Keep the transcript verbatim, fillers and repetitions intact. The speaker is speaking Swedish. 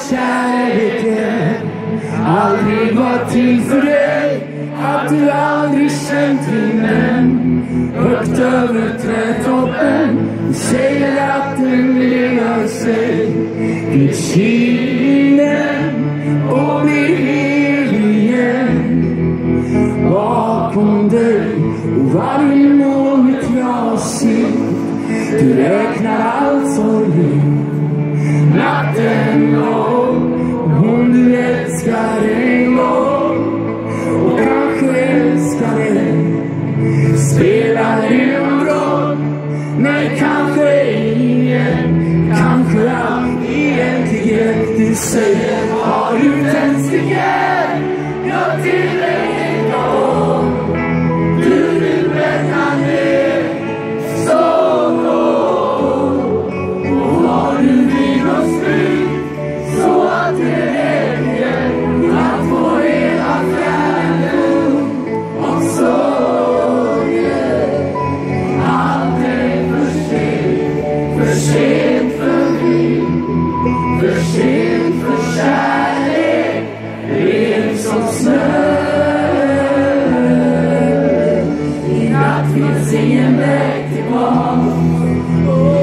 kärleken aldrig var till för dig, att du aldrig känt vinden högt över trädtoppen. Du säger att den lever sig vid kinden och blir helig igen. Bakom dig och varje mål jag ser, du räknar allt sorgen natten lång. Hon du älskar en gång och kanske älskar dig, spelar en roll. Nej, kanske ingen, kanske allt egentligen. Du säger, har du tändstickor? Jag till dig en gång. Du vill bränna ner så långt. Och har du vin och sprit så att det räcker att få hela världen och sorgen. Allt är för sent, för sent för mig, för sent för kärlek, ren som snö. I natt finns ingen väg tillbaka.